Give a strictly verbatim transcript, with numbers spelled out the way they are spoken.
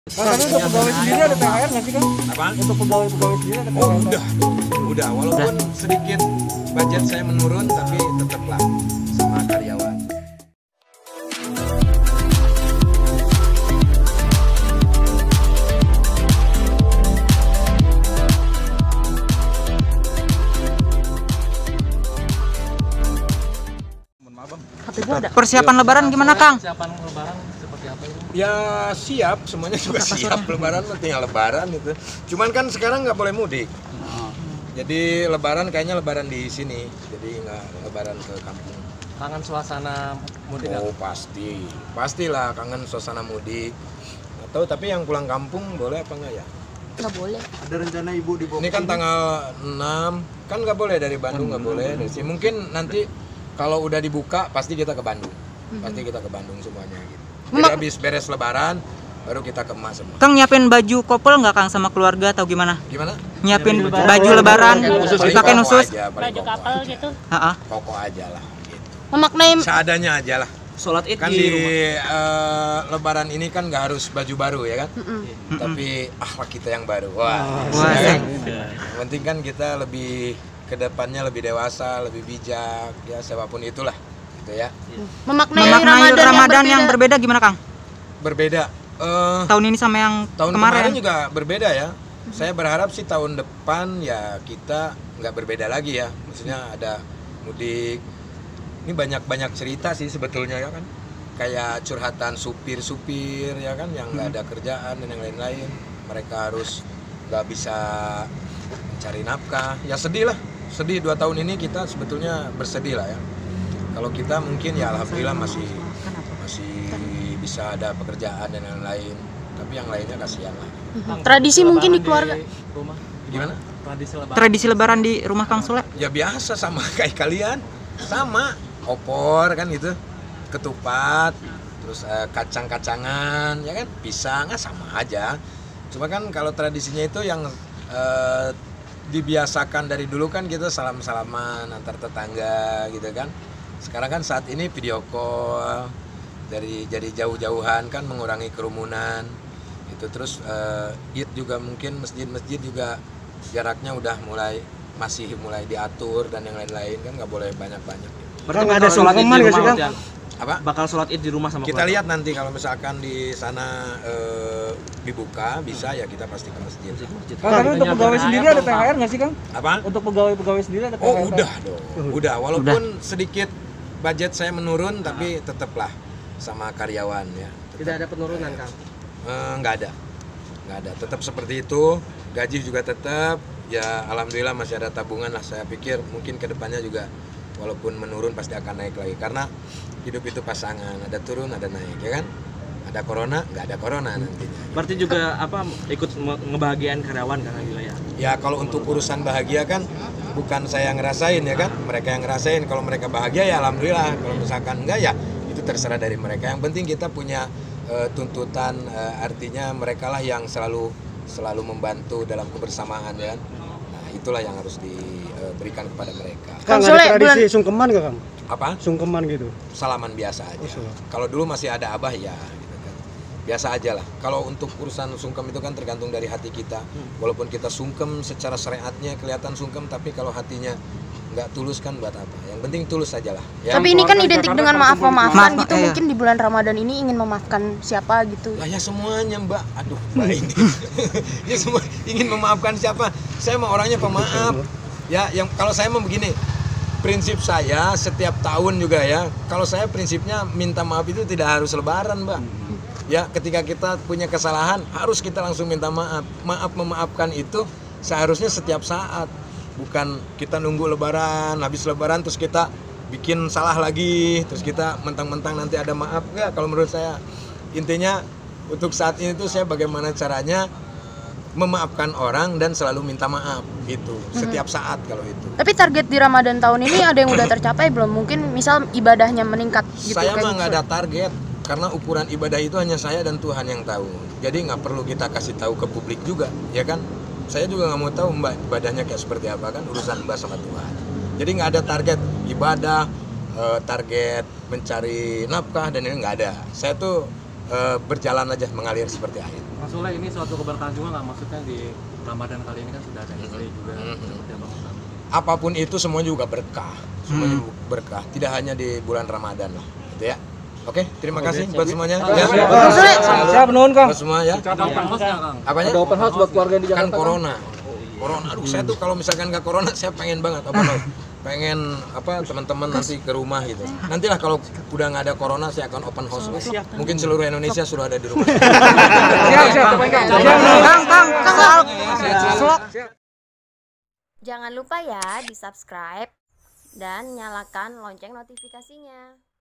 Kang, tapi untuk pegawai sendiri ada T H R nggak sih, Kang? Apa? Untuk pegawai-pegawai sendiri ada T H R? Oh udah, udah. Walaupun sedikit budget saya menurun, tapi tetaplah sama karyawan. Persiapan Lebaran gimana, Kang? Persiapan Lebaran seperti apa ini? Ya siap, semuanya juga siap. Lebaran tinggal Lebaran itu. Cuman kan sekarang nggak boleh mudik. Jadi Lebaran kayaknya Lebaran di sini. Jadi nggak Lebaran ke kampung. Kangen suasana mudik? Oh pasti, pastilah kangen suasana mudik. Atau tapi yang pulang kampung boleh apa enggak ya? Nggak boleh. Ada rencana ibu dibawa? Ini kan tanggal enam, kan nggak boleh dari Bandung, nggak boleh dari sini. Mungkin nanti kalau udah dibuka pasti kita ke Bandung, pasti kita ke Bandung semuanya gitu. Jadi habis beres Lebaran baru kita ke emas semua. Kang nyiapin baju kopel nggak, Kang, sama keluarga atau gimana? Gimana? Nyiapin baju Lebaran pakai nusus? Baju kapal gitu. Heeh. Koko aja lah gitu. Memaknai Seadanya aja lah. Sholat Id Kan di di rumah. eh, Lebaran ini kan nggak harus baju baru ya kan? Mm-mm. Tapi akhlak kita yang baru. Wah. Wah, ya kan? Iya. Yang penting kan kita lebih kedepannya lebih dewasa, lebih bijak, ya siapapun itulah, gitu ya. memaknai, Memaknai Ramadan, Ramadan yang yang berbeda gimana, Kang? Berbeda. Eh, Tahun ini sama yang tahun kemarin. kemarin. juga berbeda ya. Saya berharap sih tahun depan ya kita nggak berbeda lagi ya. Maksudnya ada mudik. Ini banyak-banyak cerita sih sebetulnya ya kan. Kayak curhatan supir-supir ya kan yang nggak ada kerjaan dan yang lain-lain. Mereka harus nggak bisa mencari nafkah. Ya sedih lah. Sedih dua tahun ini kita sebetulnya bersedih lah ya. Kalau kita mungkin ya alhamdulillah masih masih bisa ada pekerjaan dan lain-lain. Tapi yang lainnya kasihan lah. Tradisi mungkin di keluarga. Rumah. Gimana? Tradisi Lebaran. Tradisi Lebaran di rumah Kang Sule? Ya biasa sama kayak kalian. Sama opor kan gitu. Ketupat, terus eh, kacang-kacangan, ya kan? Pisang, ah, sama aja. Cuma kan kalau tradisinya itu yang eh, dibiasakan dari dulu kan kita salam-salaman antar tetangga gitu kan. Sekarang kan saat ini video call dari jadi jauh-jauhan kan mengurangi kerumunan itu. Terus uh, Id juga mungkin masjid-masjid juga jaraknya udah mulai masih mulai diatur dan yang lain-lain kan nggak boleh banyak-banyak gitu. Berarti ada sholat Id di rumah, Kang? Apa? Bakal sholat Id di rumah sama Kita keluarga? lihat nanti kalau misalkan di sana uh, dibuka bisa ya kita pasti ke masjid. Kang, Kang, tapi untuk pegawai sendiri ada T H R nggak sih, Kang? Apa? Untuk pegawai-pegawai sendiri ada T H R? Oh Kang? udah dong, udah. Walaupun sedikit budget saya menurun, tapi tetaplah sama karyawan ya. Tetap, Tidak ada penurunan, Kang? eh, nggak ada, nggak ada. Tetap seperti itu. Gaji juga tetap. Ya alhamdulillah masih ada tabungan lah. Saya pikir mungkin kedepannya juga walaupun menurun pasti akan naik lagi. Karena hidup itu pasangan, ada turun, ada naik, ya kan? Ada corona, nggak ada corona nantinya. Berarti juga apa ikut nge- ngebahagiain karyawan, Kang Agila ya? Ya kalau untuk urusan bahagia kan bukan saya yang ngerasain ya kan, mereka yang ngerasain. Kalau mereka bahagia ya alhamdulillah, kalau misalkan enggak ya itu terserah dari mereka. Yang penting kita punya uh, tuntutan, uh, artinya mereka lah yang selalu selalu membantu dalam kebersamaan ya. Nah itulah yang harus diberikan kepada mereka. Kang, Kang Sule, ada tradisi bulan- sungkeman nggak, Kang? Apa? Sungkeman gitu. Salaman biasa aja. Oh, salam. Kalau dulu masih ada abah ya gitu kan. Biasa aja lah. Kalau untuk urusan sungkem itu kan tergantung dari hati kita. Walaupun kita sungkem secara syariatnya kelihatan sungkem, tapi kalau hatinya nggak tulus kan buat apa? Yang penting tulus saja lah. Ya. Tapi ini kan identik dengan maaf-memaafkan Maaf, gitu. iya. Mungkin di bulan Ramadan ini ingin memaafkan siapa gitu. Lah ya semuanya Mbak. Aduh Mbak ini. Ya semua ingin memaafkan siapa? Saya mah orangnya pemaaf. Ya yang kalau saya mau begini. Prinsip saya setiap tahun juga ya. Kalau saya prinsipnya minta maaf itu tidak harus Lebaran, Mbak. Ya, ketika kita punya kesalahan harus kita langsung minta maaf. Maaf memaafkan itu seharusnya setiap saat. Bukan kita nunggu Lebaran, habis Lebaran terus kita bikin salah lagi, terus kita mentang-mentang nanti ada maaf. Enggak, kalau menurut saya intinya untuk saat ini tuh saya bagaimana caranya memaafkan orang dan selalu minta maaf gitu setiap saat kalau itu. Tapi target di Ramadan tahun ini ada yang udah tercapai belum? Mungkin misal ibadahnya meningkat gitu. Saya kayak mah gitu. nggak ada target karena ukuran ibadah itu hanya saya dan Tuhan yang tahu. Jadi nggak perlu kita kasih tahu ke publik juga, ya kan? Saya juga nggak mau tahu mbak ibadahnya kayak seperti apa kan, urusan mbak sama Tuhan. Jadi nggak ada target ibadah, eh, target mencari nafkah dan ini nggak ada. Saya tuh eh, berjalan aja mengalir seperti air. Mas Sule, ini suatu keberkahan juga nggak, maksudnya di Ramadan kali ini kan sudah ada istri juga, Mhm. seperti apa Mas? Apapun itu semua juga berkah, semuanya berkah. Tidak hanya di bulan Ramadan lah, gitu ya. Oke, terima kasih buat semuanya. Ya. Siap nuhun Kang. Buat semua ya. Ada open house nggak, Kang? Apanya? Ada open house buat keluarga di Kan Jakarta. corona. Corona. Aduh, saya tuh kalau misalkan nggak corona, saya pengen banget open house. Pengen apa teman-teman nanti ke rumah gitu. Nantilah kalau udah nggak ada corona, saya akan open house. Mungkin seluruh Indonesia sudah ada di rumah. Siap, siap. Kang, Kang, Kang. Slok. Jangan lupa ya di subscribe dan nyalakan lonceng notifikasinya.